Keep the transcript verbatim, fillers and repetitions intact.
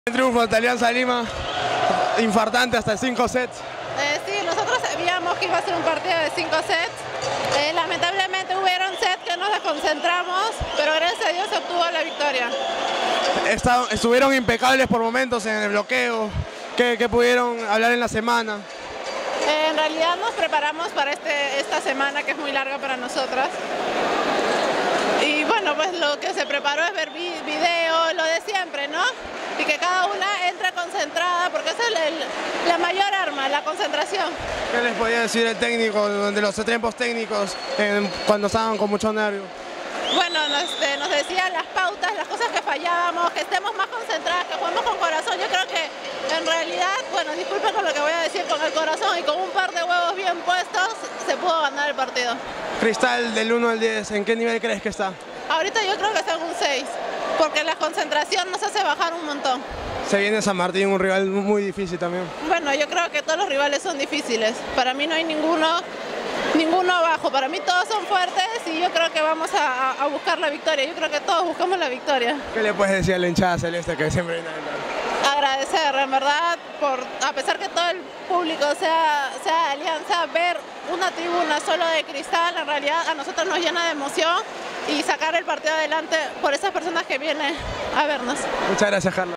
El triunfo de Alianza Lima, infartante hasta cinco sets. Eh, sí, nosotros sabíamos que iba a ser un partido de cinco sets. Eh, lamentablemente hubieron sets que nos desconcentramos, pero gracias a Dios se obtuvo la victoria. Esta, estuvieron impecables por momentos en el bloqueo. ¿Qué, qué pudieron hablar en la semana? Eh, en realidad nos preparamos para este, esta semana que es muy larga para nosotras. Y bueno, pues lo que se preparó es ver vi video, lo de siempre, ¿no? Y que cada una entre concentrada, porque esa es el, la mayor arma, la concentración. ¿Qué les podía decir el técnico de los tiempos técnicos en, cuando estaban con mucho nervio? Bueno, nos, este, nos decían las pautas, las cosas que fallábamos, que estemos más concentradas, que juguemos con corazón. Yo creo que en realidad, bueno, disculpen con lo que voy a decir, con el corazón y con un par de huevos bien puestos, se pudo ganar el partido. Cristal, del uno al diez, ¿en qué nivel crees que está? Ahorita yo creo que está en un seis, porque la concentración nos hace bajar un montón. Se viene San Martín, un rival muy difícil también. Bueno, yo creo que todos los rivales son difíciles. Para mí no hay ninguno, ninguno abajo. Para mí todos son fuertes y yo creo que vamos a, a buscar la victoria. Yo creo que todos buscamos la victoria. ¿Qué le puedes decir a la hinchada celeste que siempre viene a ganar? Agradecer, en verdad, por, a pesar que todo el público sea, sea de Alianza, ver una tribuna solo de Cristal, en realidad a nosotros nos llena de emoción y sacar el partido adelante por esas personas que vienen a vernos. Muchas gracias, Carla.